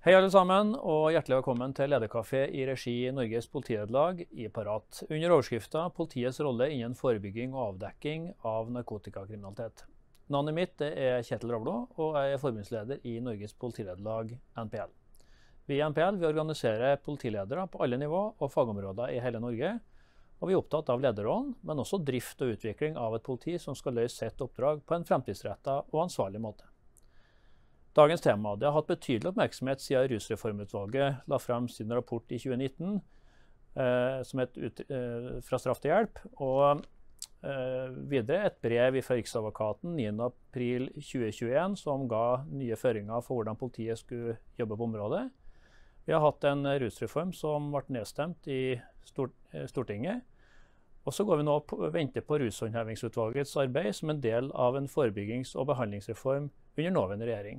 Hei alle sammen, og hjertelig velkommen til Lederkafé i regi Norges Politilederlag i Parat. Under overskriften Politiets rolle innen forebygging og avdekking av narkotikakriminalitet. Navnet mitt er Kjetil Ravlo, og jeg er forbundsleder i Norges Politilederlag, NPL. Vi i NPL organiserer politiledere på alle nivå og fagområder i hele Norge, og vi er opptatt av lederrollen, men også drift og utvikling av et politi som skal løse sitt oppdrag på en fremtidsrettet og ansvarlig måte. Dagens tema har hatt betydelig oppmerksomhet siden Rusreformutvalget la frem sin rapport i 2019 som fra straff til hjelp, og videre et brev fra Riksadvokaten 9. april 2021 som ga nye føringer for hvordan politiet skulle jobbe på området. Vi har hatt en rusreform som ble nedstemt i Stortinget, og så går vi nå og venter på Rushåndhevingsutvalgets arbeid som en del av en forebyggings- og behandlingsreform under nåværende regjering.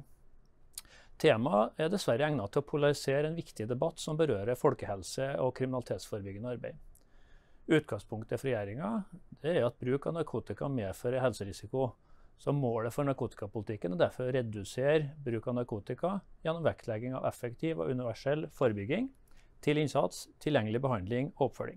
Temaet er dessverre egnet til å polarisere en viktig debatt som berører folkehelse og kriminalitetsforebyggende arbeid. Utgangspunktet for regjeringen er at bruk av narkotika medfører helserisiko, så målet for narkotikapolitikken er derfor å redusere bruk av narkotika gjennom vektlegging av effektiv og universell forebygging, til innsats, tilgjengelig behandling og oppfølging.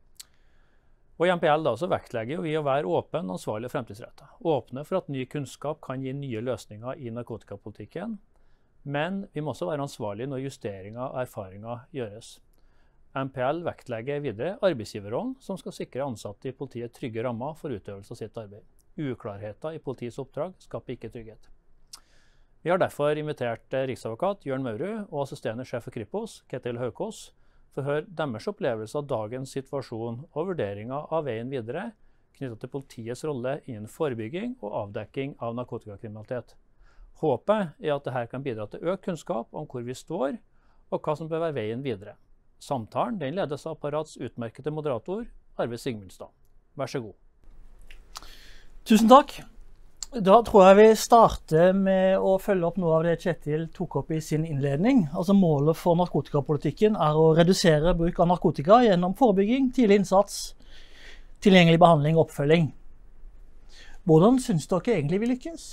Og i NPL så vektlegger vi å være åpen, ansvarlig og fremtidsrettet. Åpne for at ny kunnskap kan gi nye løsninger i narkotikapolitikken, men vi må også være ansvarlige når justeringer og erfaringer gjøres. NPL vektlegger videre arbeidsgiverrollen, som skal sikre ansatte i politiet trygge rammer for utøvelse av sitt arbeid. Uklarheter i politiets oppdrag skaper ikke trygghet. Vi har derfor invitert riksadvokat Jørn Maurud og assisterende sjef for Kripos, Ketil Haukås, for å høre deres opplevelse av dagens situasjon og vurderinger av veien videre knyttet til politiets rolle innen forebygging og avdekking av narkotikakriminalitet. Håpet er at dette kan bidra til økt kunnskap om hvor vi står, og hva som bør være veien videre. Samtalen ledes av Parats utmerkede moderator, Arve Sigmundstad. Vær så god. Tusen takk. Da tror jeg vi starter med å følge opp noe av det Kjetil tok opp i sin innledning. Altså målet for narkotikapolitikken er å redusere bruk av narkotika gjennom forebygging, tidlig innsats, tilgjengelig behandling og oppfølging. Hvordan synes dere egentlig vi lykkes?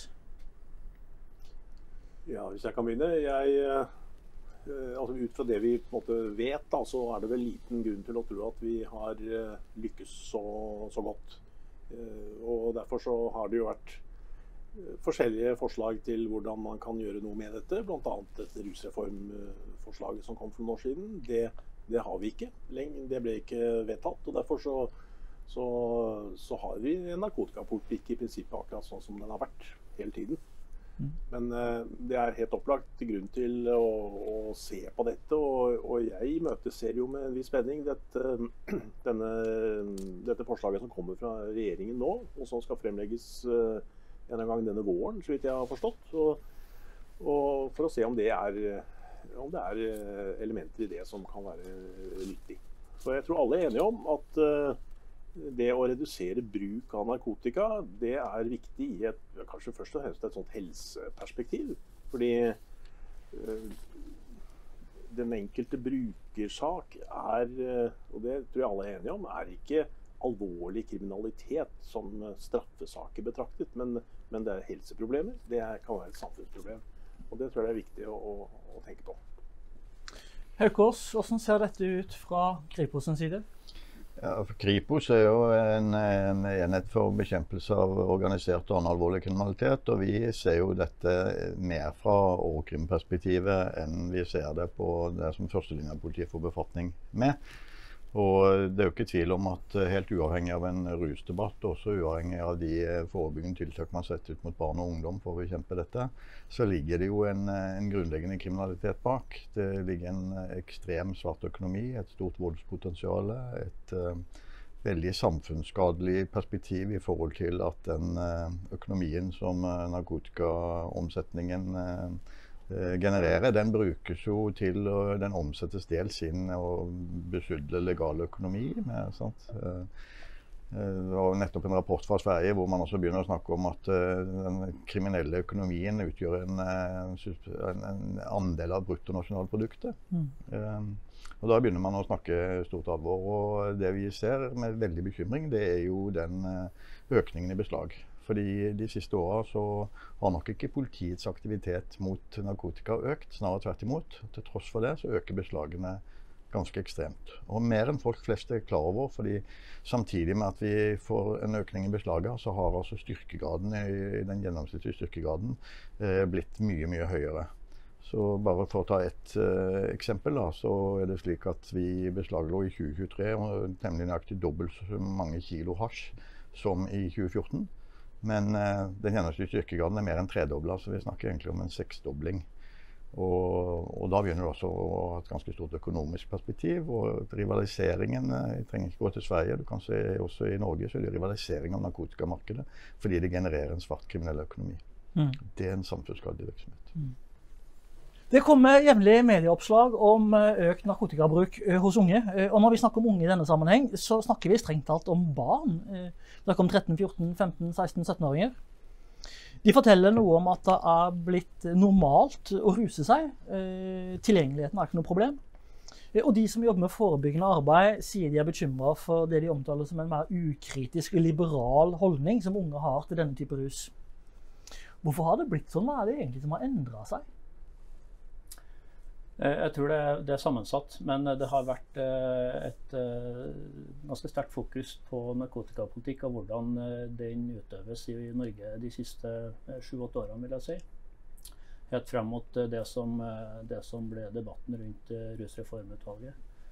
Ja, hvis jeg kan begynne. Ut fra det vi på en måte vet, da, så er det vel liten grunn til å tro at vi har lykkes så godt. Og derfor så har det jo vært forskjellige forslag til hvordan man kan gjøre noe med dette, blant annet dette rusreformforslaget som kom for noen år siden. Det har vi ikke lenger, det ble ikke vedtatt, og derfor så har vi en narkotikapolitikk i prinsippet akkurat sånn som den har vært hele tiden. Men det er helt opplagt grunn til å se på dette, og jeg møteser jo med en viss spenning dette forslaget som kommer fra regjeringen nå, og som skal fremlegges en gang denne våren, så vidt jeg har forstått, og for å se om det er elementer i det som kan være nyttig. Så jeg tror alle er enige om at det å redusere bruk av narkotika, det er viktig i kanskje først og fremst et sånt helseperspektiv. Fordi den enkelte brukersak og det tror jeg alle er enige om, er ikke alvorlig kriminalitet som straffesaker betraktet, men det er helseproblemer. Det kan være et samfunnsproblem. Og det tror jeg er viktig å tenke på. Haukås, hvordan ser dette ut fra Kripos' side? Ja, Kripos er jo en enhet for bekjempelse av organisert og annen alvorlig kriminalitet, og vi ser jo dette mer fra overkrimperspektivet enn vi ser det på det som førstelinjepolitiet får befatning med. Og det er jo ikke tvil om at helt uavhengig av en rusdebatt, også uavhengig av de forebyggende tiltak man setter ut mot barn og ungdom for å bekjempe dette, så ligger det jo en grunnleggende kriminalitet bak. Det ligger en ekstrem svart økonomi, et stort voldspotensial, et veldig samfunnsskadelig perspektiv i forhold til at den økonomien som narkotikaomsetningen genererer, den brukes jo til, den omsettes dels inn og besudle legal økonomi med, sant? Det var nettopp en rapport fra Sverige hvor man også begynner å snakke om at den kriminelle økonomien utgjør en andel av bruttonasjonalproduktet. Og da begynner man å snakke stort alvor, og det vi ser med veldig bekymring, det er jo den økningen i beslag. Fordi de siste årene så har nok ikke politiets aktivitet mot narkotika økt, snarere tvert imot. Til tross for det så øker beslagene ganske ekstremt. Og mer enn folk flest er klar over, fordi samtidig med at vi får en økning i beslaget, så har altså styrkegraden i den gjennomsnittlige styrkegraden blitt mye, mye høyere. Så bare for å ta et eksempel, da, så er det slik at vi beslaglå i 2023 nemlig nøyaktig dobbelt så mange kilo hasj som i 2014. Men den gjennomsnittlige styrkegraden er mer enn tredoblet, så vi snakker egentlig om en seksdobling. Og da begynner det også å ha et ganske stort økonomisk perspektiv, og rivaliseringen, jeg trenger ikke gå til Sverige, du kan se også i Norge, så er det rivalisering av narkotikamarkedet, fordi det genererer en svart kriminell økonomi. Det er en samfunnsskadelig virksomhet. Det kommer jevnlig medieoppslag om økt narkotikabruk hos unge, og når vi snakker om unge i denne sammenheng, så snakker vi strengt talt om barn. Det kommer 13, 14, 15, 16, 17-åringer. De forteller noe om at det er blitt normalt å ruse seg. Tilgjengeligheten er ikke noe problem. Og de som jobber med forebyggende arbeid sier de er bekymret for det de omtaler som en mer ukritisk og liberal holdning som unge har til denne type rus. Hvorfor har det blitt sånn? Hva er det egentlig som har endret seg? Jeg tror det er sammensatt, men det har vært et ganske sterkt fokus på narkotikapolitikk og hvordan den utøves i Norge de siste 7-8 årene, vil jeg si. Helt frem mot det som ble debatten rundt rusreformutvalget.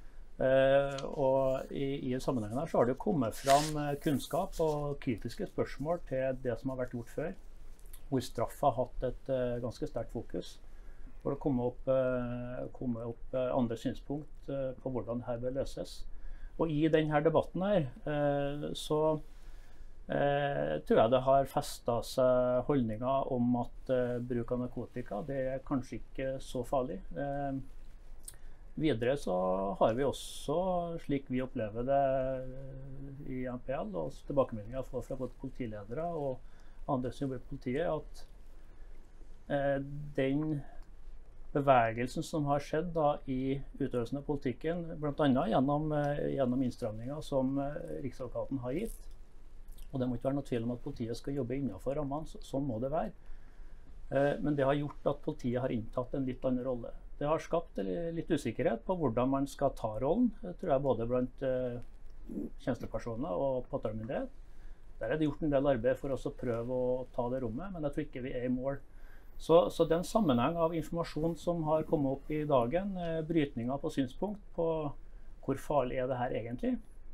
Og i sammenhengen her så har det kommet fram kunnskap og kritiske spørsmål til det som har vært gjort før, hvor straff har hatt et ganske sterkt fokus. For å komme opp andre synspunkt på hvordan dette bør løses. Og i denne debatten her, så tror jeg det har festet seg holdninger om at bruk av narkotika, det er kanskje ikke så farlig. Videre så har vi også, slik vi opplever det i NPL, og tilbakemeldinger fra både politiledere og andre som jobber i politiet, at den bevegelsen som har skjedd da, i utøvelsen av politikken, blant annet gjennom innstramninger som Riksadvokaten har gitt. Og det må ikke være noe tvil om at politiet skal jobbe innenfor rammene, sånn må det være. Men det har gjort at politiet har inntatt en litt annen rolle. Det har skapt litt usikkerhet på hvordan man skal ta rollen, tror jeg, både blant tjenestepersoner og påtalemyndighet. Der er det gjort en del arbeid for oss å prøve å ta det rommet, men jeg tror ikke vi er i mål. Så den sammenheng av informasjon som har kommet opp i dagen, brytninger på synspunkt på hvor farlig er det her egentlig,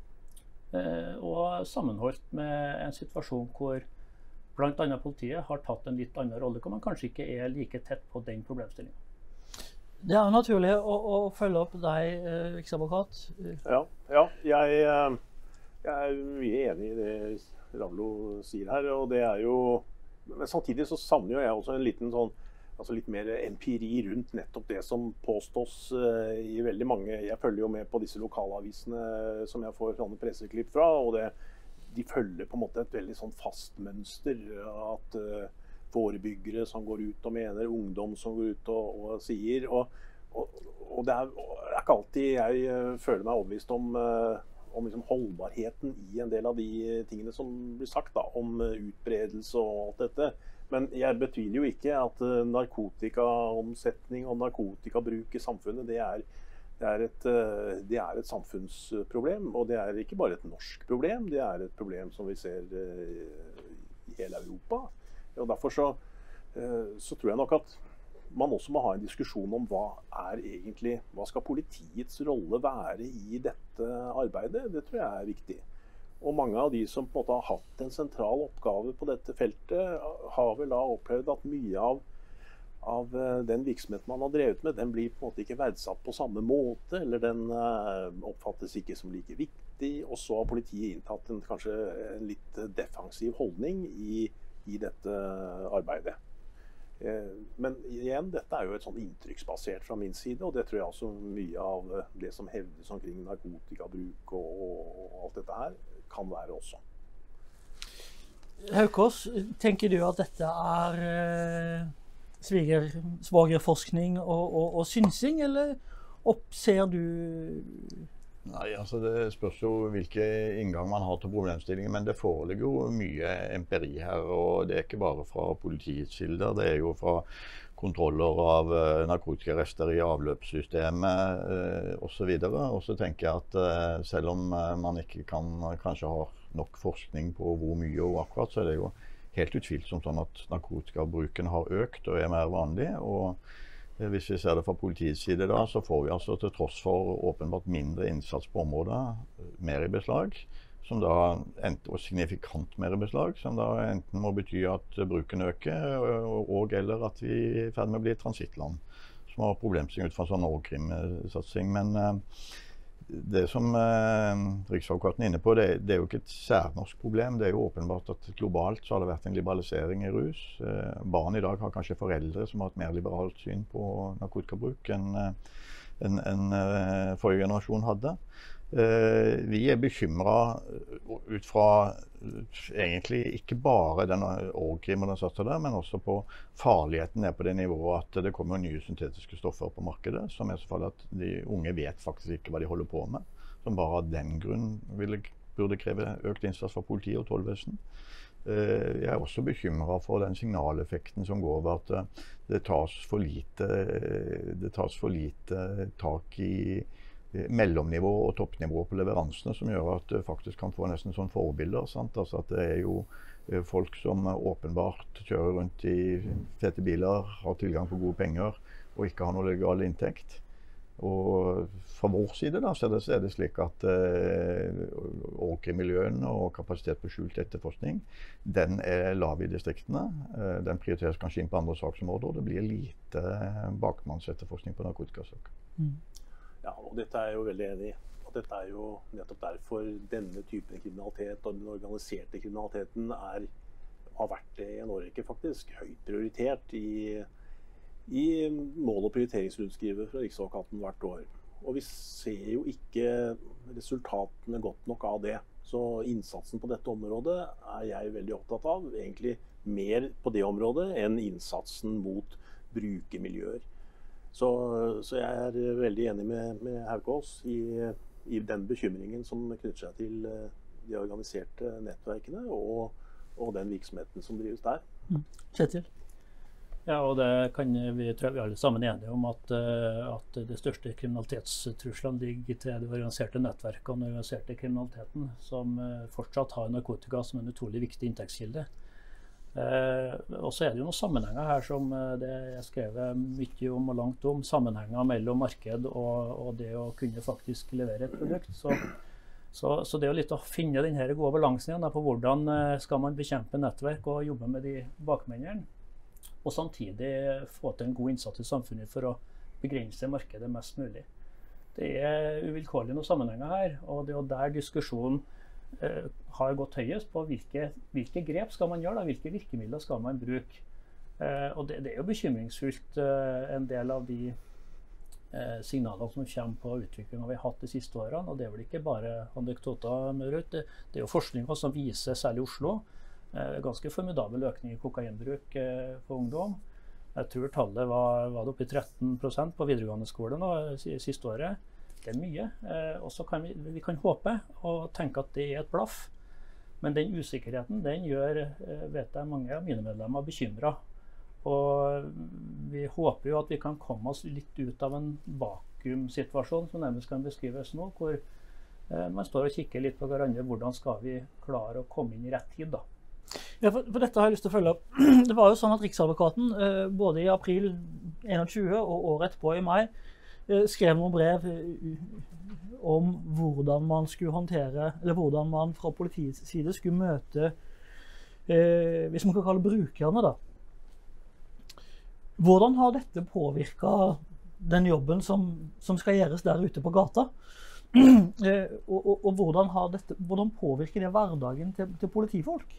og sammenholdt med en situasjon hvor blant annet politiet har tatt en litt annen rolle, hvor man kanskje ikke er like tett på den problemstillingen. Det er jo naturlig å følge opp deg, riksadvokat. Ja, jeg er mye enig i det Ravlo sier her, og det er jo. Men samtidig så savner jeg også en liten sånn, altså litt mer empiri rundt nettopp det som påstås i veldig mange. Jeg følger jo med på disse lokalavisene som jeg får sånne presseklipp fra, og de følger på en måte et veldig sånn fast mønster. At forebyggere som går ut og mener, ungdom som går ut og sier. Og det er ikke alltid jeg føler meg overbevist om liksom holdbarheten i en del av de tingene som blir sagt da, om utbredelse og alt dette. Men jeg betviler jo ikke at narkotikaomsetning og narkotikabruk i samfunnet, det er et samfunnsproblem. Og det er ikke bare et norsk problem, det er et problem som vi ser i hele Europa. Og derfor så tror jeg nok at man også må ha en diskusjon om hva skal politiets rolle være i dette arbeidet. Det tror jeg er viktig. Og mange av de som på en måte har hatt en sentral oppgave på dette feltet, har vel da opplevd at mye av den virksomheten man har drevet med, den blir på en måte ikke verdsatt på samme måte, eller den oppfattes ikke som like viktig. Og så har politiet inntatt kanskje en litt defensiv holdning i dette arbeidet. Men igjen, dette er jo et sånn inntrykksbasert fra min side, og det tror jeg også mye av det som hevdes omkring narkotikabruk og alt dette her, kan være også. Haukås, tenker du at dette er svogerforskning og synsing, eller ser du Nei, altså det spørs jo hvilken inngang man har til problemstillingen, men det foreligger jo mye empiri her, og det er ikke bare fra politiets kilder, det er jo fra kontroller av narkotikarester i avløpssystemet og så videre. Og så tenker jeg at selv om man ikke kanskje har nok forskning på hvor mye og akkurat, så er det jo helt utvilsomt sånn at narkotikabruken har økt og er mer vanlig. Og hvis vi ser det fra politiets side da, så får vi altså til tross for åpenbart mindre innsats på området, mer i beslag, som da og signifikant mer i beslag, som da enten må bety at bruken øker, og eller at vi er i ferd med å bli et transittland, som har problemstilling ut fra sånn overkrimsatsing. Men det som Riksadvokaten er inne på, det er jo ikke et særnorsk problem. Det er jo åpenbart at globalt så har det vært en liberalisering i rus. Barn i dag har kanskje foreldre som har et mer liberalt syn på narkotikabruk enn forrige generasjon hadde. Vi er bekymret ut fra egentlig ikke bare den overkrimen den satt der, men også på farligheten ned på det nivået at det kommer nye syntetiske stoffer på markedet, som er så farlig at de unge vet faktisk ikke hva de holder på med, som bare av den grunn burde kreve økt innsats fra politi og tollvesen. Jeg er også bekymret for den signaleffekten som går over at det tas for lite tak i mellomnivå og toppnivå på leveransene, som gjør at du faktisk kan få nesten sånn forbilder. Sant? Altså at det er jo folk som åpenbart kjører rundt i fete biler, har tilgang på gode penger og ikke har noe legal inntekt. Og fra vår side da, så er det slik at miljøene og kapasitet på skjult etterforskning, den er lav i distriktene. Den prioriteres kanskje inn på andre saksområder, og det blir lite bakmannsetterforskning på narkotikasaker. Ja, og dette er jeg jo veldig enig i. Og dette er jo nettopp derfor denne typen kriminalitet og den organiserte kriminaliteten har vært i en årrekke faktisk høyt prioritert i mål- og prioriteringsrundskrivet fra Riksadvokaten hvert år. Og vi ser jo ikke resultatene godt nok av det. Så innsatsen på dette området er jeg veldig opptatt av. Egentlig mer på det området enn innsatsen mot brukermiljøer. Så jeg er veldig enig med Haukås i den bekymringen som knytter seg til de organiserte nettverkene og den virksomheten som drives der. Kjetil? Ja, og det kan vi tror vi alle sammen er enige om at de største kriminalitetstruslene ligger til de organiserte nettverkene og den organiserte kriminaliteten, som fortsatt har narkotika som en utrolig viktig inntektskilde. Og så er det jo noen sammenhenger her som det er skrevet mye om og langt om, sammenhenger mellom marked og det å kunne faktisk levere et produkt. Så det er jo litt å finne denne gode balansen igjen på hvordan skal man bekjempe nettverk og jobbe med de bakmennene, og samtidig få til en god innsats i samfunnet for å begrense markedet mest mulig. Det er uvilkårlig noen sammenhenger her, og det er jo der diskusjonen har gått høyest på hvilke grep skal man gjøre, hvilke virkemidler skal man bruke. Og det er jo bekymringsfullt en del av de signalene som kommer på utviklingen vi har hatt de siste årene, og det er vel ikke bare anekdoter med Rødt. Det er jo forskning som viser, særlig i Oslo, ganske formidabel økning i kokainbruk på ungdom. Jeg tror tallet var oppe i 13% på videregående skole nå, siste året. Det er mye, og så kan vi kan håpe og tenke at det er et blaff. Men den usikkerheten, den gjør, vet jeg, mange av mine medlemmer bekymret. Og vi håper jo at vi kan komme oss litt ut av en vakuumsituasjon, som nærmest kan beskrives nå, hvor man står og kikker litt på hverandre, hvordan skal vi klare å komme inn i rett tid da. Ja, for dette har jeg lyst til å følge opp. Det var jo sånn at Riksadvokaten, både i april 21 og året etterpå i mai, skrev noen brev om hvordan man skulle håndtere, eller hvordan man fra politiets side skulle møte, hvis man kan kalle brukerne da. Hvordan har dette påvirket den jobben som skal gjøres der ute på gata? Og hvordan påvirker det hverdagen til politifolk?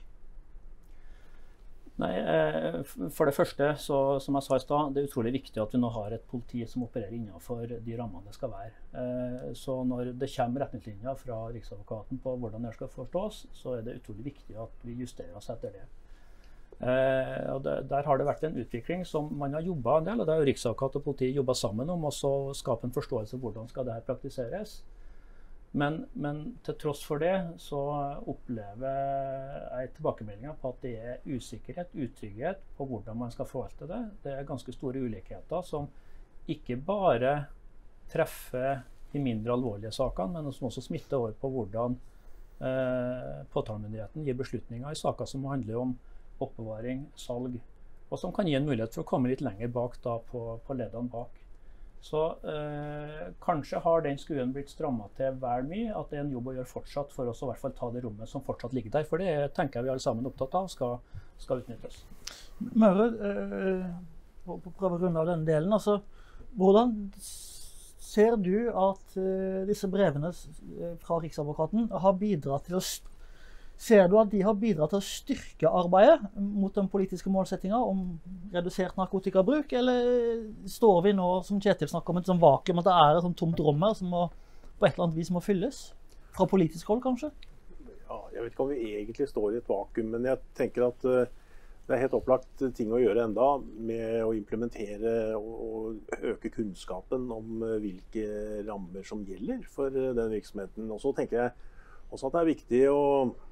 Nei, for det første, som jeg sa i sted, det er utrolig viktig at vi nå har et politi som opererer innenfor de rammene det skal være. Så når det kommer retningslinjer fra Riksadvokaten på hvordan det skal forstås, så er det utrolig viktig at vi justerer oss etter det. Og der har det vært en utvikling som man har jobbet en del, og det er jo Riksadvokat og politi jobbet sammen om å skape en forståelse av hvordan skal det her praktiseres. Men til tross for det så opplever jeg tilbakemeldinger på at det er usikkerhet, utrygghet på hvordan man skal forvalte det. Det er ganske store ulikheter som ikke bare treffer de mindre alvorlige sakene, men som også smitter over på hvordan påtalemyndigheten gir beslutninger i saker som handler om oppbevaring, salg, og som kan gi en mulighet for å komme litt lenger bak da på leddene bak. Så kanskje har den skuen blitt strammet til vel mye, at det er en jobb å gjøre fortsatt for oss å i hvert fall ta det rommet som fortsatt ligger der, for det tenker jeg vi alle sammen er opptatt av skal utnyttes. Møre, for å prøve å runde av denne delen, altså, hvordan ser du at disse brevene fra Riksadvokaten har bidratt til Ser du at de har bidratt til å styrke arbeidet mot den politiske målsettingen om redusert narkotikabruk, eller står vi nå, som Kjetil snakker om, et sånt vakuum, at det er et sånt tomt rom her som på et eller annet vis må fylles? Fra politisk hold, kanskje? Ja, jeg vet ikke om vi egentlig står i et vakuum, men jeg tenker at det er helt opplagt ting å gjøre enda med å implementere og øke kunnskapen om hvilke rammer som gjelder for den virksomheten. Og så tenker jeg også at det er viktig å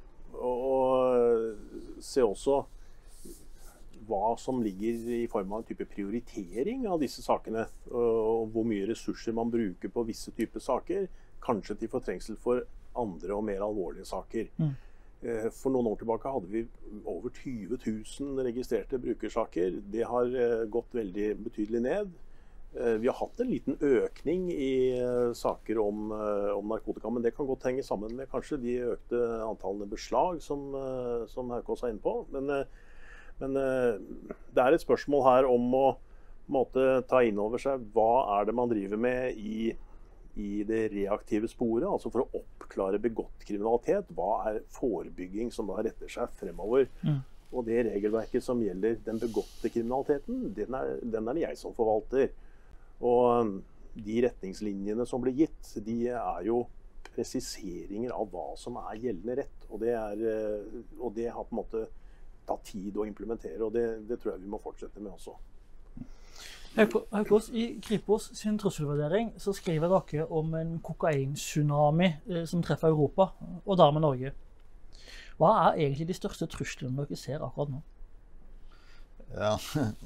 se også hva som ligger i form av en type prioritering av disse sakene, og hvor mye ressurser man bruker på visse typer saker, kanskje til fortrengsel for andre og mer alvorlige saker. For noen år tilbake hadde vi over 20 000 registrerte brukersaker. Det har gått veldig betydelig ned. Vi har hatt en liten økning i saker om narkotika, men det kan godt henge sammen med kanskje de økte antallene beslag som Haukås er inne på. Men det er et spørsmål her om å måtte ta inn over seg hva er det man driver med i det reaktive sporet, altså for å oppklare begått kriminalitet. Hva er forebygging som da retter seg fremover? Og det regelverket som gjelder den begåtte kriminaliteten, den er det jeg som forvalter. Og de retningslinjene som blir gitt, de er jo presiseringer av hva som er gjeldende rett. Og det har på en måte tatt tid å implementere, og det tror jeg vi må fortsette med også. Haukås, i Kripos sin trusselvurdering så skriver dere om en kokain-tsunami som treffer Europa, og dermed Norge. Hva er egentlig de største truslene dere ser akkurat nå? Ja,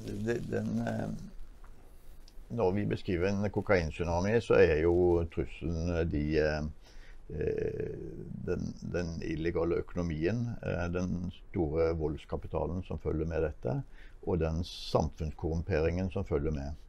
når vi beskriver en kokain-tsunami, så er jo trusselen den illegale økonomien, den store voldskapitalen som følger med dette, og den samfunnskorrumperingen som følger med.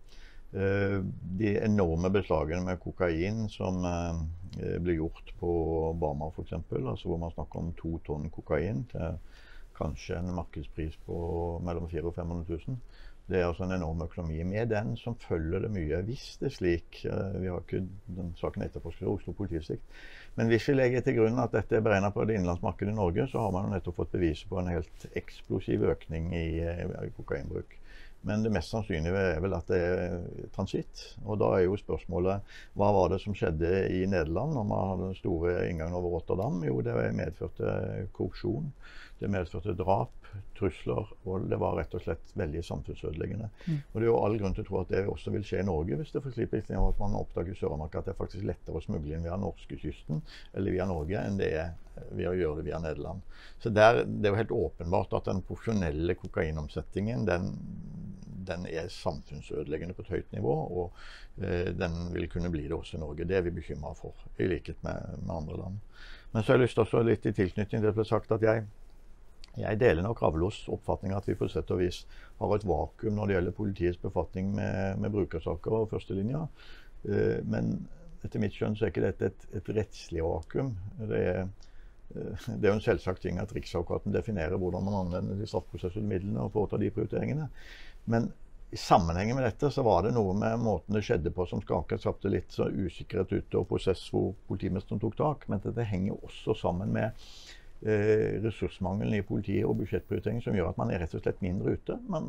De enorme beslagene med kokain som blir gjort på Bama for eksempel, altså hvor man snakker om 2 tonn kokain til kanskje en markedspris på mellom 400 og 500 000. Det er altså en enorm økonomi med den som følger det mye. Hvis det er slik, vi har ikke den saken etterforsket av Oslo politidistrikt, men hvis vi legger til grunn at dette er beregnet på det innenlandsmarkedet i Norge, så har man nettopp fått beviset på en helt eksplosiv økning i kokainbruk. Men det mest sannsynlige er vel at det er transitt. Og da er jo spørsmålet, hva var det som skjedde i Nederland når man hadde den store inngangen over Rotterdam? Jo, det medførte korrupsjon, det medførte drap, trusler, og det var rett og slett veldig samfunnsødeleggende. Og det er jo all grunn til å tro at det også vil skje i Norge, hvis det forsliper at man oppdager i Sør-Amerika at det er faktisk lettere å smugle inn via norskekysten eller via Norge enn det er ved å gjøre det via Nederland. Så det er jo helt åpenbart at den profesjonelle kokainomsettingen, den er samfunnsødeleggende på et høyt nivå, og den vil kunne bli det også i Norge. Det er vi bekymret for, i likhet med andre land. Men så har jeg lyst til å litt i tilknytning til det ble sagt at jeg deler nok Ravlos oppfatning at vi på sett og vis har et vakuum når det gjelder politiets befatning med brukersaker og førstelinja. Men etter mitt skjønn så er ikke dette et rettslig vakuum. Det er jo en selvsagt ting at Riksadvokaten definerer hvordan man anvender de straffeprosessuelle midlene og foretar de prioriteringene. Men i sammenhengen med dette så var det noe med måten det skjedde på som skapte litt så usikkerhet ute og prosess hvor politimesteren tok tak. Men dette henger også sammen med ressursmangelen i politiet og budsjettprioritering som gjør at man er rett og slett mindre ute. Man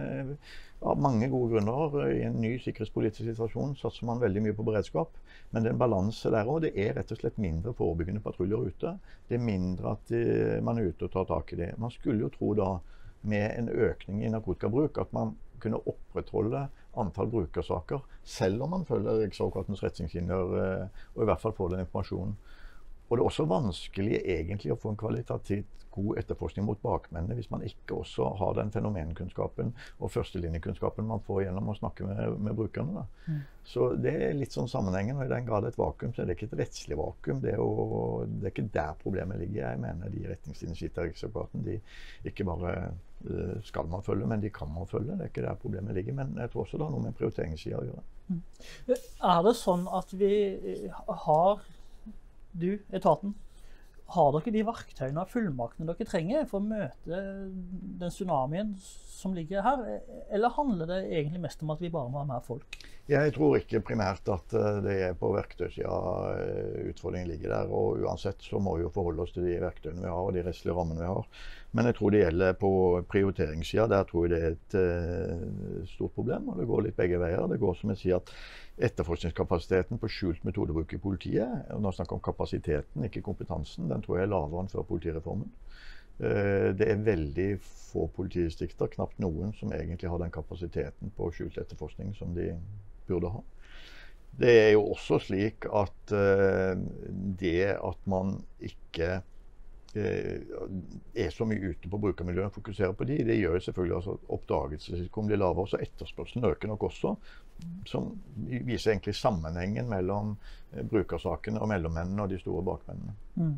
av mange gode grunner i en ny sikkerhetspolitisk situasjon satser man veldig mye på beredskap, men det er en balanse der også. Det er rett og slett mindre forebyggende patruljer ute. Det er mindre at man er ute og tar tak i det. Man skulle jo tro da med en økning i narkotikabruk at man kunne opprettholde antall brukersaker, selv om man følger Riksadvokatens retningslinjer og i hvert fall får den informasjonen. Og det er også vanskelig egentlig å få en kvalitativt god etterforskning mot bakmennene hvis man ikke også har den fenomenkunnskapen og førstelinjekunnskapen man får gjennom å snakke med brukerne. Så det er litt sånn sammenhengen, og i den grad et vakuum, så er det ikke et rettslig vakuum. Det er ikke der problemet ligger. Jeg mener de retningslinjene sitter i Riksadvokaten, de ikke bare skal man følge, men de kan man følge. Det er ikke der problemet ligger, men jeg tror også det har noe med prioriteringssida å gjøre. Er det sånn at vi har etaten, har dere de verktøyene og fullmaktene dere trenger for å møte den tsunamien som ligger her, eller handler det egentlig mest om at vi bare må ha mer folk? Jeg tror ikke primært at det er på verktøysida utfordringen ligger der, og uansett så må vi jo forholde oss til de verktøyene vi har og de rettslige rammene vi har. Men jeg tror det gjelder på prioriteringssida, der tror jeg det er et stort problem, og det går litt begge veier. Det går som jeg sier at etterforskningskapasiteten på skjult metodebruk i politiet, og nå snakker jeg om kapasiteten, ikke kompetansen, den tror jeg er lavere enn før politireformen. Det er veldig få politidistrikter, knapt noen, som egentlig har den kapasiteten på skjult etterforskning som de burde ha. Det er jo også slik at det at man ikke er så mye ute på brukermiljøet og fokuserer på det gjør jo selvfølgelig altså oppdagelsesrisikoen blir lavere, så etterspørselen øker nok også, som viser egentlig sammenhengen mellom brukersakene og mellommennene og de store bakmennene.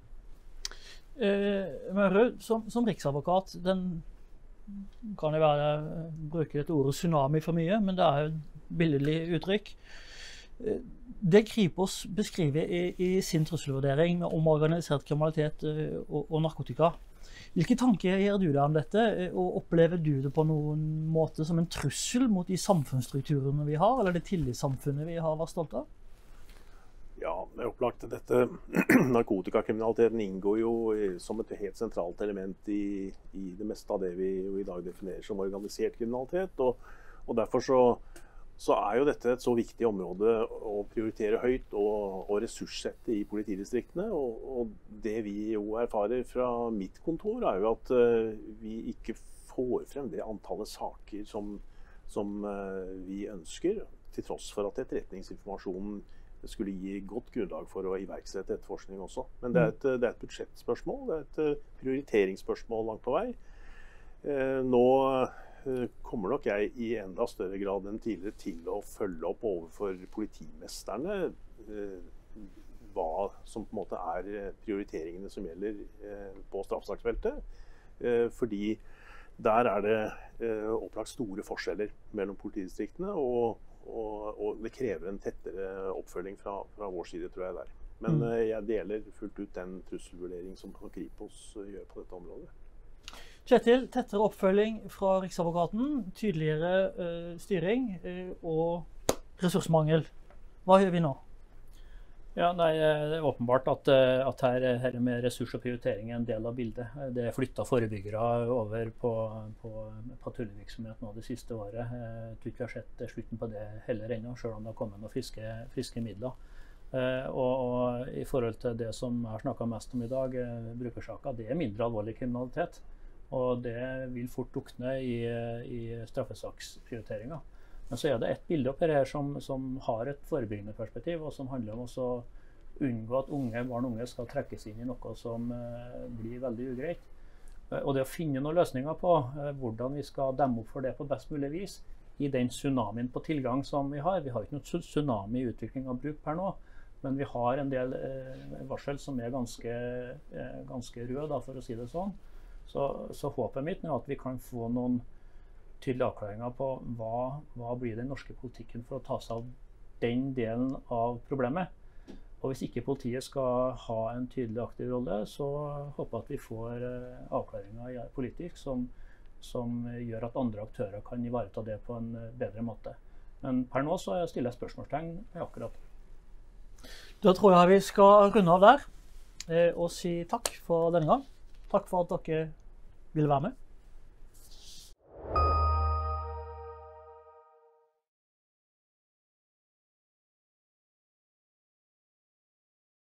Mørud, som riksadvokat, den kan jo bruke et ordet tsunami for mye, men det er jo et billedlig uttrykk. Det Kripos beskriver i sin trusselvurdering om organisert kriminalitet og narkotika. Hvilke tanker gjør du deg om dette, og opplever du det på noen måte som en trussel mot de samfunnsstrukturene vi har, eller det tillitssamfunnet vi har vært stolt av? Ja, det er opplagt. Dette narkotikakriminaliteten inngår jo som et helt sentralt element i det meste av det vi jo i dag definerer som organisert kriminalitet, og derfor så er jo dette et så viktig område å prioritere høyt og ressurssette i politidistriktene. Og det vi jo erfarer fra mitt kontor er jo at vi ikke får frem det antallet saker som vi ønsker, til tross for at etterretningsinformasjonen skulle gi godt grunnlag for å iverksette etterforskning også. Men det er et budsjettspørsmål, det er et prioriteringsspørsmål langt på vei. Nå kommer nok jeg i enda større grad enn tidligere til å følge opp overfor politimesterne hva som på en måte er prioriteringene som gjelder på straffesaksfeltet. Fordi der er det opplagt store forskjeller mellom politidistriktene, og det krever en tettere oppfølging fra vår side, tror jeg der. Men jeg deler fullt ut den trusselvurdering som Kripos gjør på dette området. Kjetil, tettere oppfølging fra Riksadvokaten, tydeligere styring og ressursmangel. Hva gjør vi nå? Ja, nei, det er åpenbart at her med ressurs og prioritering er en del av bildet. Det er flyttet forebyggere over på patruljevirksomhet nå det siste året. Jeg tror ikke vi har sett slutten på det heller ennå, selv om det har kommet noen friske midler. Og i forhold til det som jeg har snakket mest om i dag, brukersaker, det er mindre alvorlig kriminalitet. Og det vil fort dukne i straffesaksprioriteringa. Men så er det et bilde oppe her som har et forebyggende perspektiv, og som handler om å unngå at barn og unge skal trekkes inn i noe som blir veldig ugreit. Og det å finne noen løsninger på hvordan vi skal demme opp for det på best mulig vis i den tsunamien på tilgang som vi har. Vi har ikke noen tsunami i utvikling av bruk per nå, men vi har en del varsel som er ganske røde, da, for å si det sånn. Så håpet mitt er at vi kan få noen tydelige avklaringer på hva blir den norske politikken for å ta seg av den delen av problemet. Og hvis ikke politiet skal ha en tydelig aktiv rolle, så håper jeg at vi får avklaringer politisk som gjør at andre aktører kan ivareta det på en bedre måte. Men per nå så stiller jeg spørsmålstegn med akkurat det. Da tror jeg vi skal runde av der og si takk for denne gang. Takk for at dere ville være med.